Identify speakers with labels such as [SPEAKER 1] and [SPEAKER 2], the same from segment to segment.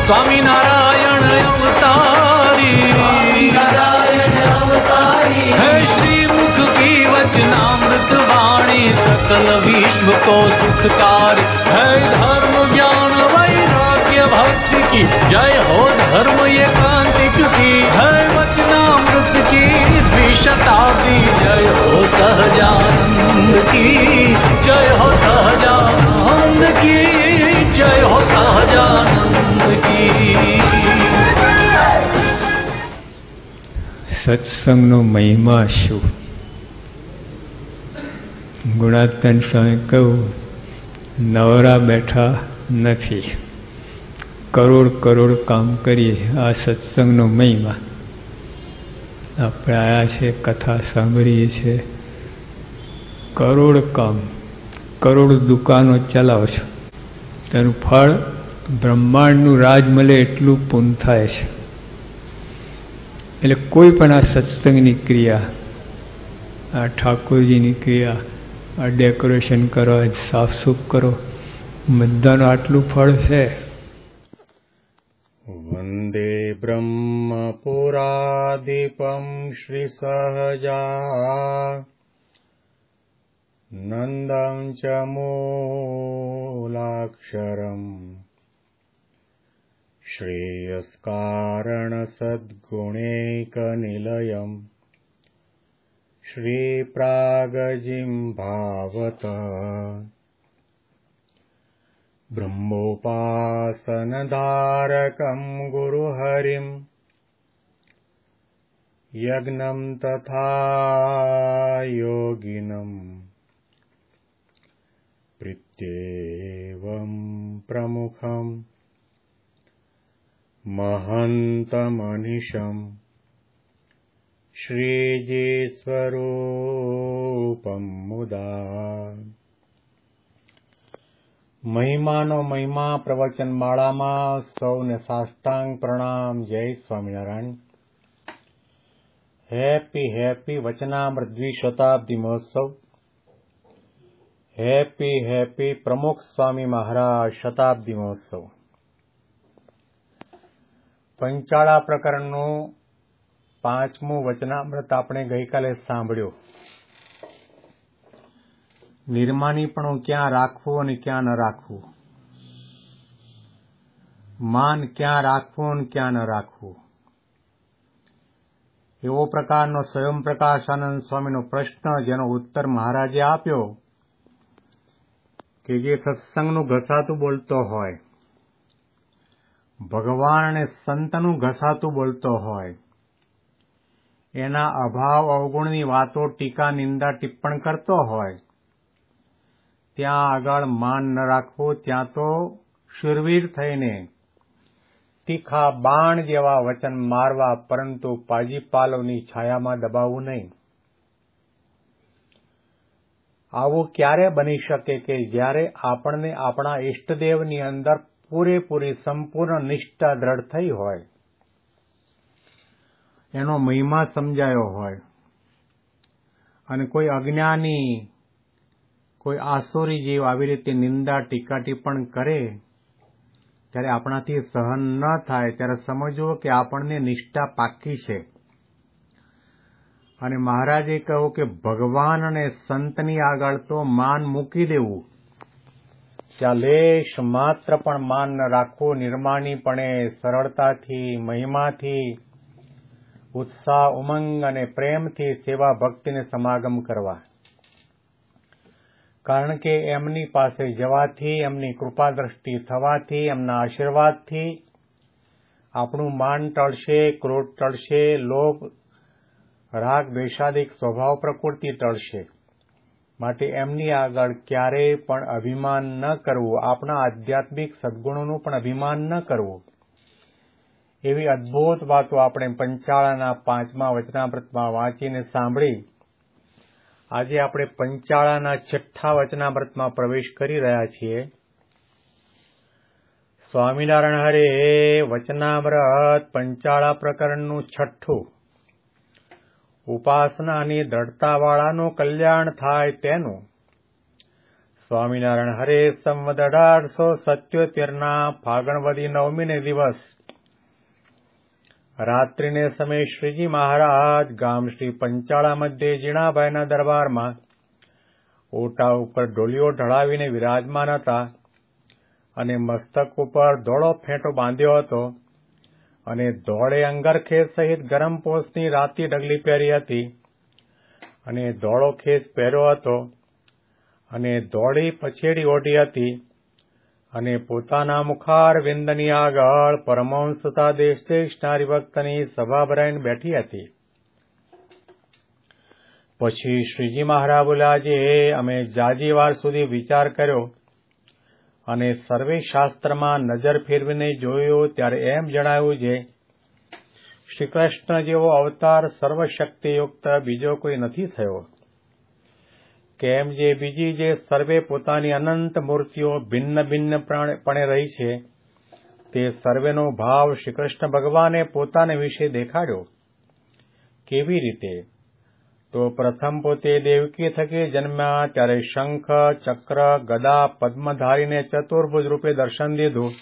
[SPEAKER 1] स्वामीनारायण अवतारी है श्रीमुख की वचनामृत वाणी सकल विश्व को सुखकारी है धर्म ज्ञान वैराग्य भक्ति की जय हो धर्म एकांतिक की है वचनामृत की द्विशताब्दी जय हो सहजानंद की जय हो सहजानंद की जय हो सहजानंद की।
[SPEAKER 2] સત્સંગનો મહિમા શું? ગુણાત્મન સ્વામી કહ્યું, નવરા બેઠા નથી, કરોડ કરોડ કામ કરીએ. આ સત્સંગનો મહિમા. આપણે આવ્યા છે, કથા સાંભળીએ છીએ, કરોડ કામ, કરોડ દુકાનો ચલાવો છો, તેનું ફળ બ્રહ્માંડનું રાજ મળે એટલું પૂર્ણ થાય છે. એટલે કોઈ પણ આ સત્સંગની ક્રિયા, આ ઠાકોરજીની ક્રિયા, આ ડેકોરેશન કરો, સાફસૂફ કરો, બધાનું આટલું ફળ છે.
[SPEAKER 3] વંદે બ્રહ્મપુરાદીપમ શ્રી સહજા નંદં ચ મૂલાક્ષરમ શ્રેયસ્કારણ સદ્ગુણૈકનિલયમ શ્રીપ્રાગજીં ભાવત બ્રહ્મોપાસનધારકં ગુરુહરિં યજ્ઞં તથા યોગિનં પ્રીત્યેવં પ્રમુખં महन्तमनिशं श्रीजीस्वरूपं मुदा। મહિમાનો મહિમા પ્રવચન માળામાં સૌને સાષ્ટાંગ પ્રણામ. જય સ્વામિનારાયણ. હેપી હેપી વચનામૃત દ્વિશતાબ્દી મહોત્સવ. હેપી હેપી પ્રમુખ સ્વામી મહારાજ શતાબ્દી મહોત્સવ. પંચાળા પ્રકરણનું 5મું વચનામૃત આપણે ગઈકાલે સાંભળ્યું. નિર્માનીપણું ક્યાં રાખવું અને ક્યાં ન રાખવું, માન ક્યાં રાખવું અને ક્યાં ન રાખવું, એવો પ્રકારનો સ્વયં પ્રકાશાનંદ સ્વામીનો પ્રશ્ન, જેનો ઉત્તર મહારાજે આપ્યો કે જે સત્સંગનું ઘસાતું બોલતો હોય, ભગવાન અને સંતનું ઘસાતું બોલતો હોય, એના અભાવ અવગુણની વાતો, ટીકા, નિંદા, ટિપ્પણ કરતો હોય, ત્યાં આગળ માન ન રાખવું, ત્યાં તો શૂરવીર થઈને તીખા બાણ જેવા વચન મારવા, પરંતુ પાજીપાલોની છાયામાં દબાવવું નહીં. આવું ક્યારે બની શકે કે જ્યારે આપણને આપણા ઇષ્ટદેવની અંદર પૂરેપૂરી સંપૂર્ણ નિષ્ઠા દ્રઢ થઈ હોય, એનો મહિમા સમજાયો હોય, અને કોઈ અજ્ઞાની, કોઈ આસુરી જીવ આવી રીતે નિંદા, ટીકા, ટિપ્પણ કરે, ત્યારે આપણાથી સહન ન થાય, ત્યારે સમજવું કે આપણને નિષ્ઠા પાકી છે. અને મહારાજે કહ્યું કે ભગવાન અને સંતની આગળ તો માન મૂકી દેવું, ત્યાં લેશ માત્ર પણ માન ન રાખવું, નિર્માણીપણે, સરળતાથી, મહિમાથી, ઉત્સાહ, ઉમંગ અને પ્રેમથી સેવા ભક્તિને સમાગમ કરવા. કારણ કે એમની પાસે જવાથી, એમની કૃપા દ્રષ્ટિ થવાથી, એમના આશીર્વાદથી આપણું માન ટળશે, ક્રોધ ટળશે, લોભ, રાગ, દ્વેષાદિક સ્વભાવ પ્રકૃતિ ટળશે. માટે એમની આગળ ક્યારેય પણ અભિમાન ન કરવું, આપણા આધ્યાત્મિક સદ્ગુણોનું પણ અભિમાન ન કરવું. એવી અદ્ભુત વાતો આપણે પંચાળાના 5મા વચનામૃતમાં વાંચીને સાંભળી. આજે આપણે પંચાળાના 6થા વચનામૃતમાં પ્રવેશ કરી રહ્યા છીએ. સ્વામિનારાયણ હરે. વચનામૃત પંચાળા પ્રકરણનું 6થું. ઉપાસનાની દ્રઢતાવાળાનું કલ્યાણ થાય તેનું સ્વામિનારાયણ હરે સંવત 1877 ફાગણ વદી 9મીને દિવસ રાત્રિને સમયે શ્રીજી મહારાજ ગામ શ્રી પંચાળા મધ્યે જીણાભાઈના દરબારમાં ઓટા ઉપર ડોલીઓ ઢળાવીને વિરાજમાન હતા અને મસ્તક ઉપર ધોળો ફેંટો બાંધ્યો હતો અને ધોળે અંગરખેસ સહિત ગરમ પોસની રાતી ડગલી પહેરી હતી અને ધોળો ખેસ પહેર્યો હતો અને ધોળી પછેડી ઓઢી હતી અને પોતાના મુખાર વિંદની આગળ પરમહંસ તથા દેશ દેશના હરિભક્તની સભા ભરાઈને બેઠી હતી. પછી શ્રીજી મહારાજ બોલ્યા, જે અમે જાજી વાર સુધી વિચાર કર્યો અને સર્વે શાસ્ત્રમાં નજર ફેરવીને જોયું ત્યારે એમ જણાવ્યું છે, શ્રી કૃષ્ણ જેવો અવતાર સર્વશક્તિયુક્ત બીજો કોઈ નથી થયો. કેમ જે બીજી જે સર્વે પોતાની અનંત મૂર્તિઓ ભિન્ન ભિન્નપણે રહી છે તે સર્વેનો ભાવ શ્રી કૃષ્ણ ભગવાને પોતાને વિશે દેખાડ્યો. કેવી રીતે? તો પ્રથમ પોતે દેવકી થકી જન્મ્યા ત્યારે શંખ, ચક્ર, ગદા, પદ્મ ધારીને ચતુર્ભુજ રૂપે દર્શન દીધું.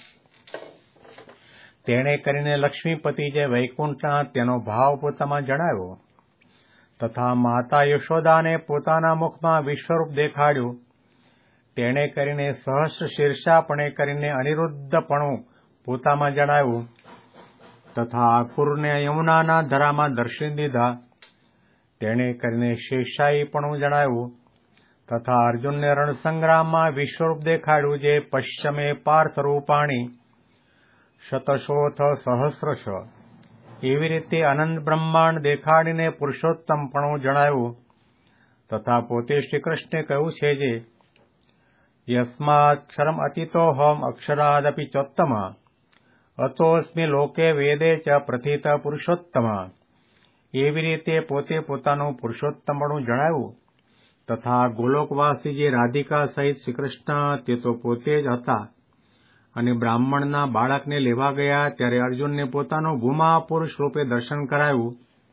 [SPEAKER 3] તેણે કરીને લક્ષ્મીપતિ જે વૈકુંઠના તેનો ભાવ પોતામાં જણાવ્યો તથા માતા યશોદાને પોતાના મુખમાં વિશ્વરૂપ દેખાડ્યું. તેણે કરીને સહસ્ર શીર્ષાપણે કરીને અનિરુદ્ધપણું પોતામાં જણાવ્યું તથા આકુરને યમુનાના ધરામાં દર્શન દીધા. તેણે કરીને શેષાઈપણું જણાવ્યું તથા અર્જુનને રણસંગ્રામમાં વિશ્વરૂપ દેખાડ્યું, જે પશ્ચમે પાર્થરૂપાણી શતશોથ સહસ્રશ. એવી રીતે અનંત બ્રહ્માંડ દેખાડીને પુરુષોત્તમપણું જણાવ્યું તથા પોતે શ્રી કૃષ્ણે કહ્યું છે, જે યસ્માક્ષરમ અતિતોહમ અક્ષરાદપી ચોત્તમ અતોસ્મિ લોકે વેદે ચ પ્રથિત પુરુષોત્તમ. એવી રીતે પોતે પોતાનું પુરુષોત્તમપણું જણાવ્યું તથા ગોલોકવાસી જે રાધિકા સહિત શ્રી કૃષ્ણ તે તો પોતે જ હતા અને બ્રાહ્મણના બાળકને લેવા ગયા ત્યારે અર્જુનને પોતાનું ભૂમા પુરુષ રૂપે દર્શન કરાયું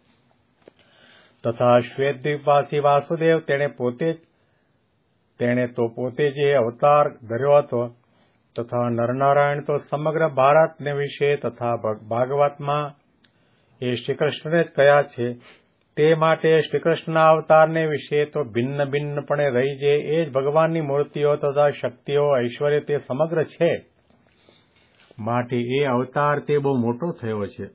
[SPEAKER 3] તથા શ્વેતદ્વીપવાસી વાસુદેવ તેણે તો પોતે જે અવતાર ધર્યો હતો તથા નરનારાયણ તો સમગ્ર ભારતને વિશે તથા ભાગવતમાં એ શ્રી કૃષ્ણને જ કયા છે. તે માટે શ્રી કૃષ્ણના અવતારને વિશે તો ભિન્ન ભિન્નપણે રહી જે એ જ ભગવાનની મૂર્તિઓ તથા શક્તિઓ ઐશ્વર્ય તે સમગ્ર છે. માટે એ અવતાર તે બહુ મોટો થયો છે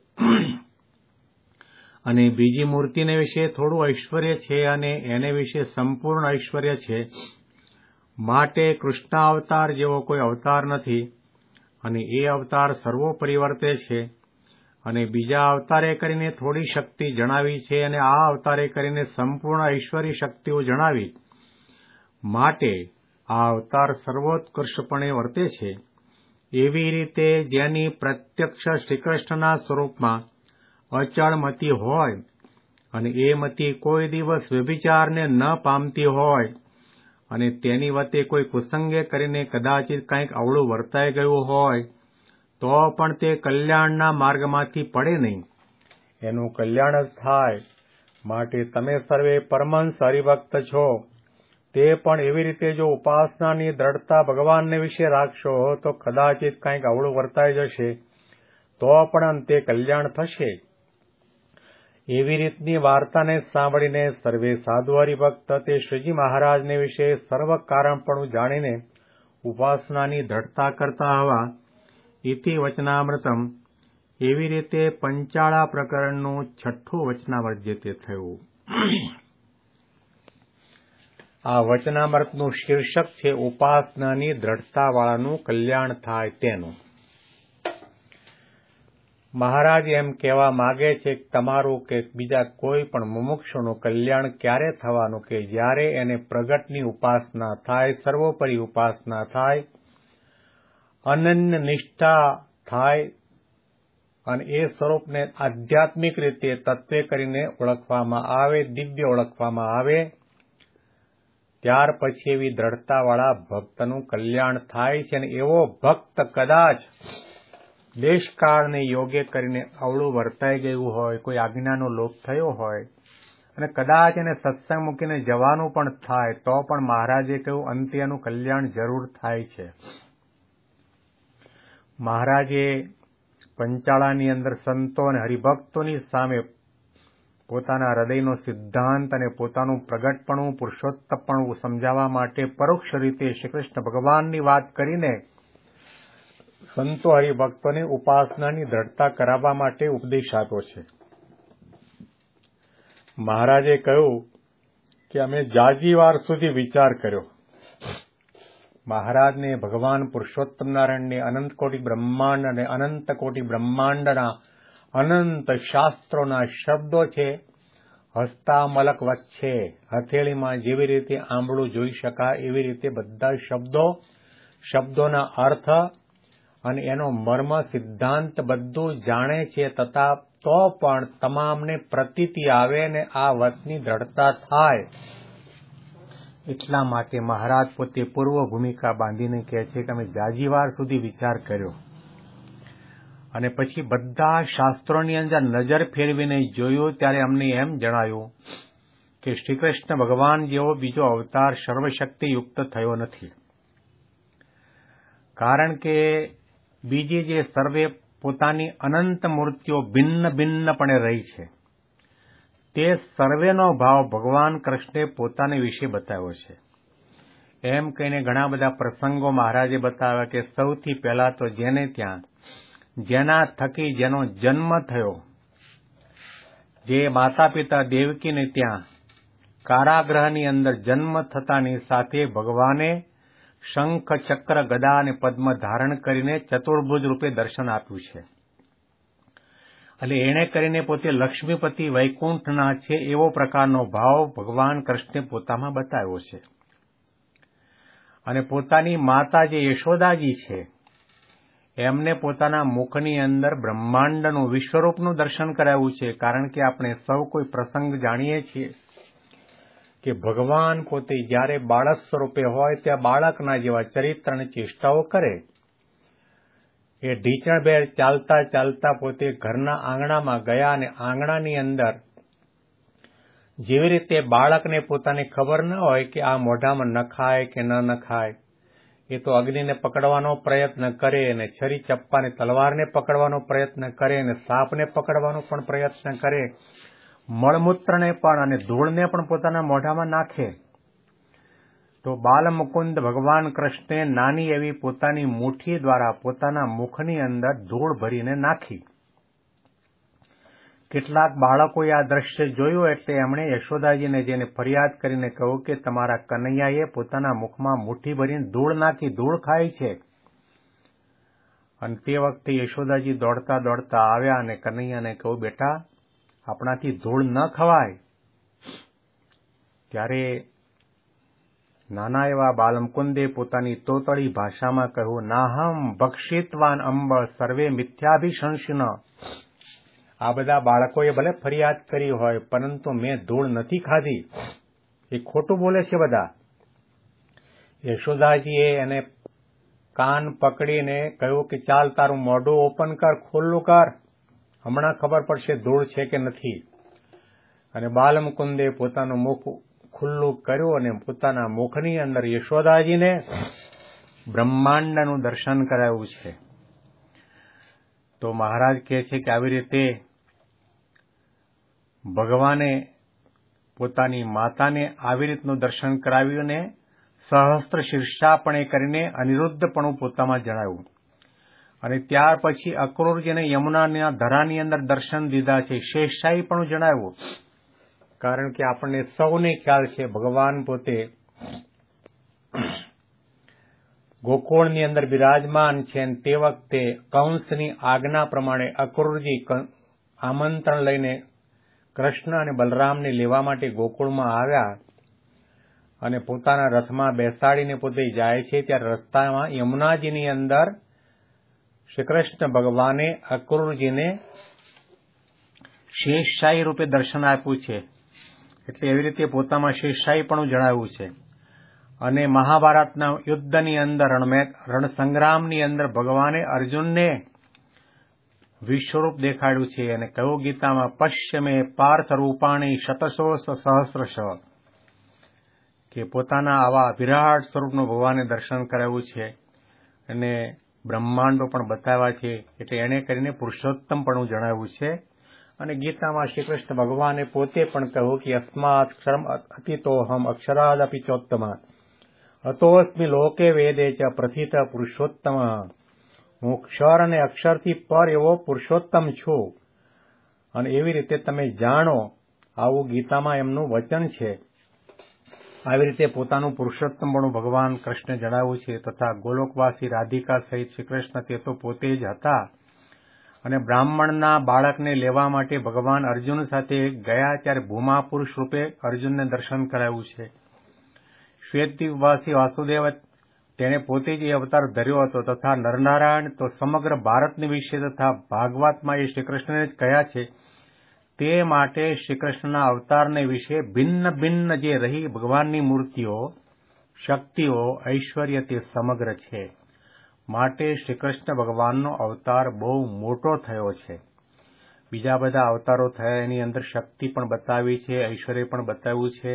[SPEAKER 3] અને બીજી મૂર્તિને વિશે થોડું ઐશ્વર્ય છે અને એને વિશે સંપૂર્ણ ઐશ્વર્ય છે. માટે કૃષ્ણ અવતાર જેવો કોઈ અવતાર નથી અને એ અવતાર સર્વોપરી વર્તે છે અને બીજા અવતારે કરીને થોડી શક્તિ જણાવી છે અને આ અવતારે કરીને સંપૂર્ણ ઐશ્વર્ય શક્તિઓ જણાવી. માટે આ અવતાર સર્વોત્કર્ષપણે વર્તે છે. એવી રીતે જેની પ્રત્યક્ષ શ્રીકૃષ્ણના સ્વરૂપમાં અચળ મતિ હોય અને એ મતિ કોઈ દિવસ વ્યભિચારને ન પામતી હોય અને તેની વચ્ચે કોઈ કુસંગે કરીને કદાચિત કંઈક અવળું વર્તાઈ ગયું હોય તો પણ તે કલ્યાણના માર્ગમાંથી પડે નહીં, એનું કલ્યાણ જ થાય. માટે તમે સર્વે પરમહંસ હરિભક્ત છો તે પણ એવી રીતે જો ઉપાસનાની દ્રઢતા ભગવાનને વિશે રાખશો તો કદાચિત કંઈક અવળું વર્તાઈ જશે તો પણ અંતે કલ્યાણ થશે. એવી રીતની વાર્તાને સાંભળીને સર્વે સાધુ હરિભક્ત તે શ્રીજી મહારાજને વિશે સર્વ કારણપણું જાણીને ઉપાસનાની દ્રઢતા કરતા હવા ઇતિ વચનામૃતમ. એવી રીતે પંચાળા પ્રકરણનું 6થું વચનામૃત જે તે થયું. આ વચનામૃતનું શીર્ષક છે ઉપાસનાની દ્રઢતાવાળાનું કલ્યાણ થાય તેનું. મહારાજ એમ કહેવા માગે છે કે તમારું કે બીજા કોઈ પણ મુમુક્ષુનું કલ્યાણ ક્યારે થવાનું કે જ્યારે એને પ્રગટની ઉપાસના થાય, સર્વોપરી ઉપાસના થાય, અનન્ય નિષ્ઠા થાય અને એ સ્વરૂપને આધ્યાત્મિક રીતે તત્વે કરીને ઓળખવામાં આવે, દિવ્ય ઓળખવામાં આવે, ત્યાર પછી એવી દ્રઢતાવાળા ભક્તનું કલ્યાણ થાય છે. અને એવો ભક્ત કદાચ દેશકાળને યોગ્ય કરીને અવળું વર્તાઈ ગયું હોય, કોઈ આજ્ઞાનો લોપ થયો હોય અને કદાચ એને સત્સંગ મૂકીને જવાનું પણ થાય તો પણ મહારાજે કહ્યું અંતે એનું કલ્યાણ જરૂર થાય છે. મહારાજે પંચાળાની અંદર સંતો અને હરિભક્તોની સામે પોતાના હૃદયનો સિદ્ધાંત અને પોતાનું પ્રગટપણું પુરુષોત્તમપણું સમજાવવા માટે પરોક્ષ રીતે શ્રી કૃષ્ણ ભગવાનની વાત કરીને સંતો હરિભક્તોને ઉપાસનાની દ્રઢતા કરાવવા માટે ઉપદેશ આપ્યો છે. મહારાજે કહ્યું કે અમે જાજી વાર સુધી વિચાર કર્યો. મહારાજને ભગવાન પુરુષોત્તમ નારાયણને અનંત કોટી બ્રહ્માંડ અને અનંત કોટી બ્રહ્માંડના અનંત શાસ્ત્રોના શબ્દો છે. હસ્તા મલક વચ્ચે હથેળીમાં જેવી રીતે આંબળું જોઈ શકાય એવી રીતે બધા શબ્દોના અર્થ અને એનો મર્મ સિદ્ધાંત બધું જાણે છે, તથા તો પણ તમામને પ્રતીતિ આવે ને આ વતની દ્રઢતા થાય. એટલા માટે મહારાજ પોતે પૂર્વ ભૂમિકા બાંધીને કહે છે કે અમે જાજીવાર સુધી વિચાર કર્યો અને પછી બધા શાસ્ત્રોની અંદર નજર ફેરવીને જોયું ત્યારે અમને એમ જણાયું કે શ્રીકૃષ્ણ ભગવાન જેવો બીજો અવતાર સર્વશક્તિયુક્ત થયો નથી. કારણ કે બીજી જે સર્વે પોતાની અનંત મૂર્તિઓ ભિન્ન ભિન્નપણે રહી છે તે સર્વેનો ભાવ ભગવાન કૃષ્ણે પોતાને વિશે બતાવ્યો છે. એમ કહીને ઘણા બધા પ્રસંગો મહારાજે બતાવ્યા કે સૌથી પહેલા તો જેને ત્યાં જેના થકી જેનો જન્મ થયો, જે માતા પિતા દેવકીને ત્યાં કારાગૃહની અંદર જન્મ થતાની સાથે ભગવાને શંખ ચક્ર ગદા અને પદ્મ ધારણ કરીને ચતુર્ભુજ રૂપે દર્શન આપ્યું છે. એટલે એણે કરીને પોતે લક્ષ્મીપતિ વૈકુંઠના છે એવો પ્રકારનો ભાવ ભગવાન કૃષ્ણે પોતામાં બતાવ્યો છે. અને પોતાની માતા જે યશોદાજી છે એમને પોતાના મુખની અંદર બ્રહ્માંડનું વિશ્વરૂપનું દર્શન કરાવ્યું છે. કારણ કે આપણે સૌ કોઈ પ્રસંગ જાણીએ છીએ કે ભગવાન પોતે જ્યારે બાળક સ્વરૂપે હોય ત્યાં બાળકના જેવા ચરિત્ર અને ચેષ્ટાઓ કરે. એ ઢીચણભેર ચાલતા ચાલતા પોતે ઘરના આંગણામાં ગયા અને આંગણાની અંદર જેવી રીતે બાળકને પોતાને ખબર ન હોય કે આ મોઢામાં નખાય કે ન નખાય, એ તો અગ્નિને પકડવાનો પ્રયત્ન કરે અને છરી ચપ્પાને તલવારને પકડવાનો પ્રયત્ન કરે અને સાપને પકડવાનો પણ પ્રયત્ન કરે, મળમૂત્રને પણ અને ધૂળને પણ પોતાના મોઢામાં નાખે. તો બાલમુકુંદ ભગવાન કૃષ્ણે નાની એવી પોતાની મુઠ્ઠી દ્વારા પોતાના મુખની અંદર ધૂળ ભરીને નાખી. કેટલાક બાળકોએ આ દ્રશ્ય જોયું એટલે એમણે યશોદાજીને જેને ફરિયાદ કરીને કહ્યું કે તમારા કનૈયાએ પોતાના મુખમાં મુઠ્ઠી ભરીને ધૂળ નાખી, ધૂળ ખાય છે. અને તે વખતે યશોદાજી દોડતા દોડતા આવ્યા અને કનૈયાને કહ્યું બેટા આપણાથી ધૂળ ન ખવાય. ત્યારે નાના એવા બાલમુકુંદે પોતાની તોતળી ભાષામાં કહ્યું નાહમ ભક્ષિતવાન અંબ સર્વે મિથ્યાભિશંસન. આ બધા બાળકોએ ભલે ફરિયાદ કરી હોય પરંતુ મેં ધૂળ નથી ખાધી, એ ખોટું બોલે છે બધા. યશોદાજીએ એને કાન પકડીને કહ્યું કે ચાલ તારું મોઢું ઓપન કર, ખુલ્લું કર, હમણાં ખબર પડશે ધૂળ છે કે નથી. અને બાલમુકુંદે પોતાનું મુખ ખુલ્લું કર્યું અને પોતાના મુખની અંદર યશોદાજીને બ્રહ્માંડનું દર્શન કરાવ્યું છે. તો મહારાજ કહે છે કે આવી રીતે ભગવાને પોતાની માતાને આવી રીતનું દર્શન કરાવ્યું ને સહસ્ત્ર શીર્ષાપણે કરીને અનિરુદ્ધપણું પોતામાં જણાવ્યું. અને ત્યાર પછી અક્રૂરજીને યમુનાના ધરાની અંદર દર્શન દીધા છે, શેષશાહી પણ જણાવ્યું. કારણ કે આપણને સૌને ખ્યાલ છે ભગવાન પોતે ગોકુળની અંદર બિરાજમાન છે અને તે વખતે કંસની આજ્ઞા પ્રમાણે અક્રૂરજી આમંત્રણ લઈને કૃષ્ણ અને બલરામને લેવા માટે ગોકુળમાં આવ્યા અને પોતાના રથમાં બેસાડીને પોતે જાય છે. ત્યારે રસ્તામાં યમુનાજીની અંદર શ્રી કૃષ્ણ ભગવાને અક્રૂરજીને શેષશાહી રૂપે દર્શન આપ્યું છે. એટલે એવી રીતે પોતામાં શેષશાહી પણ જણાવ્યું છે. અને મહાભારતના યુદ્ધની અંદર રણસંગ્રામની અંદર ભગવાને અર્જુનને વિશ્વરૂપ દેખાડ્યું છે અને કહ્યું ગીતામાં પશ્યમે પાર્થ રૂપાણી શતશો સહસ્રશ, કે પોતાના આવા વિરાટ સ્વરૂપનું ભગવાને દર્શન કરાવ્યું છે અને બ્રહ્માંડો પણ બતાવ્યા છે. એટલે એને કરીને પુરુષોત્તમપણું જણાવ્યું છે. અને ગીતામાં શ્રી કૃષ્ણ ભગવાને પોતે પણ કહ્યું કે અસ્માત ક્ષરમ અતિતોહમ અક્ષરાદપી ચોત્તમા અતોસ્મિ લોકે વેદે ચ પ્રથિત પુરુષોત્તમ. હું ક્ષર અને અક્ષરથી પર એવો પુરુષોત્તમ છું અને એવી રીતે તમે જાણો, આવું ગીતામાં એમનું વચન છે. આવી રીતે પોતાનું પુરુષોત્તમપણું ભગવાન કૃષ્ણે જણાવ્યું છે. તથા ગોલોકવાસી રાધિકા સહિત શ્રી કૃષ્ણ તે તો પોતે જ હતા. અને બ્રાહ્મણના બાળકને લેવા માટે ભગવાન અર્જુન સાથે ગયા ત્યારે ભૂમા પુરુષ રૂપે અર્જુનને દર્શન કરાવ્યું છે. શ્વેતદ્વીપવાસી વાસુદેવ તેણે પોતે જ એ અવતાર ધર્યો હતો. તથા નરનારાયણ તો સમગ્ર ભારતની વિશે તથા ભાગવતમાં એ શ્રીકૃષ્ણને જ કહ્યા છે. તે માટે શ્રીકૃષ્ણના અવતારને વિશે ભિન્ન ભિન્ન જે રહી ભગવાનની મૂર્તિઓ, શક્તિઓ, ઐશ્વર્ય તે સમગ્ર છે. માટે શ્રીકૃષ્ણ ભગવાનનો અવતાર બહુ મોટો થયો છે. બીજા બધા અવતારો થયા એની અંદર શક્તિ પણ બતાવી છે, ઐશ્વર્ય પણ બતાવ્યું છે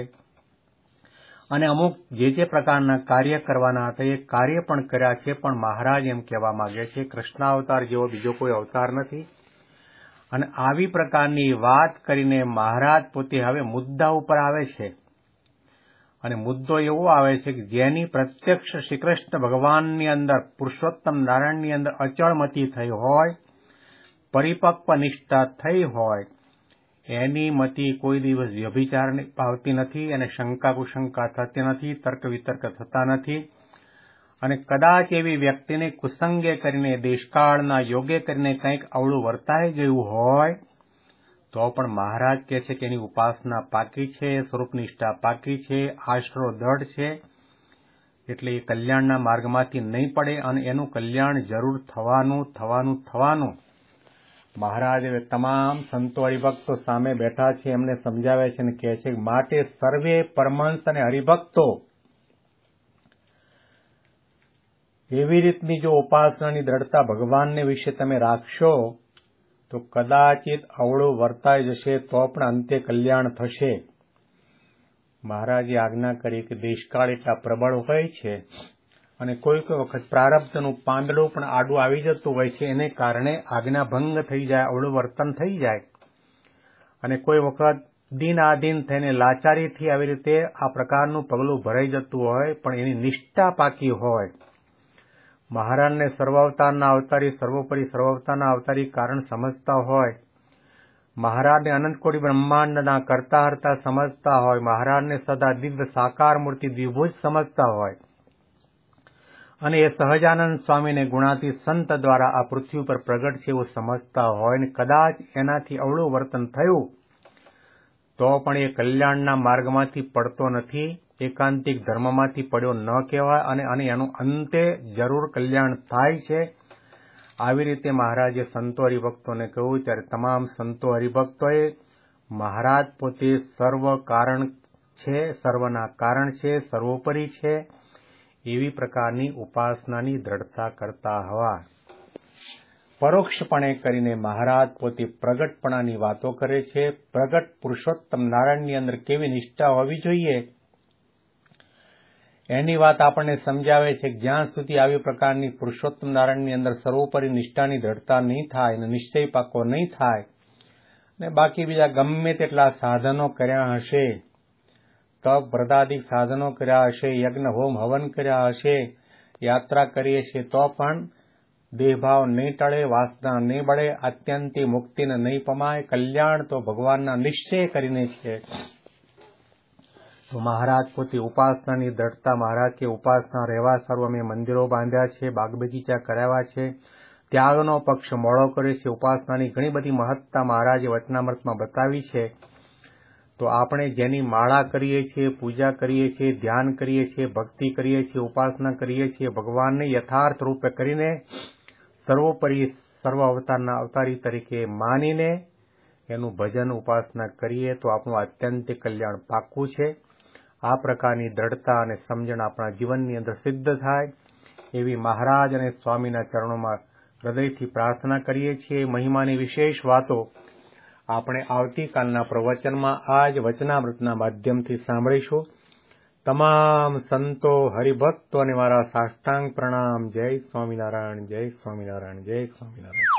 [SPEAKER 3] અને અમુક જે પ્રકારના કાર્ય કરવાના હતા એ કાર્ય પણ કર્યા છે. પણ મહારાજ એમ કહેવા માંગે છે કૃષ્ણાવતાર જેવો બીજો કોઈ અવતાર નથી. અને આવી પ્રકારની વાત કરીને મહારાજ પોતે હવે મુદ્દા ઉપર આવે છે. અને મુદ્દો એવો આવે છે કે જેની પ્રત્યક્ષ શ્રીકૃષ્ણ ભગવાનની અંદર, પુરુષોત્તમ નારાયણની અંદર અચળમતી થઈ હોય, પરિપક્વ નિષ્ઠા થઈ હોય, એની મતિ કોઈ દિવસ વ્યભિચાર પાવતી નથી અને શંકા કુશંકા થતી નથી, તર્ક વિતર્ક થતા નથી. અને કદાચ એવી વ્યક્તિને કુસંગે કરીને, દેશકાળના યોગે કરીને કંઈક અવળું વર્તાઈ ગયું હોય તો પણ મહારાજ કહે છે કે એની ઉપાસના પાકી છે, સ્વરૂપનિષ્ઠા પાકી છે, આશરો દઢ છે. એટલે એ કલ્યાણના માર્ગમાંથી નહીં પડે અને એનું કલ્યાણ જરૂર થવાનું. મહારાજ હવે તમામ સંતો હરિભક્તો સામે બેઠા છે, એમને સમજાવે છે અને કહે છે માટે સર્વે પરમહંસ અને હરિભક્તો એવી રીતની જો ઉપાસનાની દ્રઢતા ભગવાનને વિશે તમે રાખશો તો કદાચિત અવળું વર્તાઈ જશે તો પણ અંતે કલ્યાણ થશે. મહારાજે આજ્ઞા કરી કે દેશકાળ એટલા પ્રબળ હોય છે અને કોઈ વખત પ્રારબ્ધનું પાંદડું પણ આડું આવી જતું હોય છે. એને કારણે આજ્ઞા ભંગ થઈ જાય, અવળું વર્તન થઈ જાય અને કોઈ વખત દિનાધીન થઈને લાચારીથી આવી રીતે આ પ્રકારનું પગલું ભરાઈ જતું હોય, પણ એની નિષ્ઠા પાકી હોય. મહારાજને સર્વાવતારના અવતારી, સર્વોપરી સર્વાવતારના અવતારી કારણ સમજતા હોય, મહારાજને અનંતકોટી બ્રહ્માંડના કરતા હરતા સમજતા હોય, મહારાજને સદા દિવ્ય સાકાર મૂર્તિ દ્વિભુજ સમજતા હોય અને એ સહજાનંદ સ્વામીને ગુણાતી સંત દ્વારા આ પૃથ્વી પર પ્રગટ છે એવું સમજતા હોય ને કદાચ એનાથી અવળું વર્તન થયું તો પણ એ કલ્યાણના માર્ગમાંથી પડતો નથી, એકાંતિક ધર્મમાંથી પડ્યો ન કહેવાય અને એનું અંતે જરૂર કલ્યાણ થાય છે. આવી રીતે મહારાજે સંતો હરિભક્તોને કહ્યું ત્યારે તમામ સંતો હરિભક્તોએ મહારાજ પોતે સર્વ કારણ છે, સર્વના કારણ છે, સર્વોપરી છે એવી પ્રકારની ઉપાસનાની દ્રઢતા કરતા હવા. પરોક્ષપણે કરીને મહારાજ પોતે પ્રગટપણાની વાતો કરે છે. પ્રગટ પુરુષોત્તમ નારાયણની અંદર કેવી નિષ્ઠા હોવી જોઈએ એની વાત આપણને સમજાવે છે કે જ્યાં સુધી આવી પ્રકારની પુરુષોત્તમ નારાયણની અંદર સર્વોપરી નિષ્ઠાની દ્રઢતા નહીં થાય અને નિશ્ચય પાકો નહીં થાય ને બાકી બીજા ગમે તેટલા સાધનો કર્યા હશે, તપ વ્રતાદિક સાધનો કર્યા હશે, યજ્ઞ હોમ હવન કર્યા હશે, યાત્રા કરીએ છીએ તો પણ દેહભાવ નહીં ટળે, વાસના નહીં બળે, અત્યંતી મુક્તિને નહીં પમાય. કલ્યાણ તો ભગવાનના નિશ્ચય કરીને છે. તો મહારાજ પોતે ઉપાસનાની દ્રઢતા, મહારાજ કે ઉપાસના રહેવા સારું અમે મંદિરો બાંધ્યા છે, બાગ બગીચા કરાવ્યા છે, ત્યાગનો પક્ષ મોડો કર્યો છે. ઉપાસનાની ઘણી બધી મહત્તા મહારાજે વચનામૃતમાં બતાવી છે. તો આપણે જેની માળા કરીએ છીએ, પૂજા કરીએ છીએ, ધ્યાન કરીએ છીએ, ભક્તિ કરીએ છીએ, ઉપાસના કરીએ છીએ, ભગવાનને યથાર્થ રૂપે કરીને સર્વોપરી સર્વ અવતારના અવતારી તરીકે માનીને એનું ભજન ઉપાસના કરીએ તો આપણું આત્યંતિક કલ્યાણ પાક્કું છે. આ પ્રકારની દ્રઢતા અને સમજણ આપણા જીવનની અંદર સિદ્ધ થાય એવી મહારાજ અને સ્વામીના ચરણોમાં હૃદયથી પ્રાર્થના કરીએ છીએ. મહિમાની વિશેષ વાતો આપણે આવતીકાલના પ્રવચનમાં આ જ વચનામૃતના માધ્યમથી સાંભળીશું. તમામ સંતો હરિભક્તોને મારા સાષ્ટાંગ પ્રણામ. જય સ્વામિનારાયણ, જય સ્વામિનારાયણ, જય સ્વામિનારાયણ.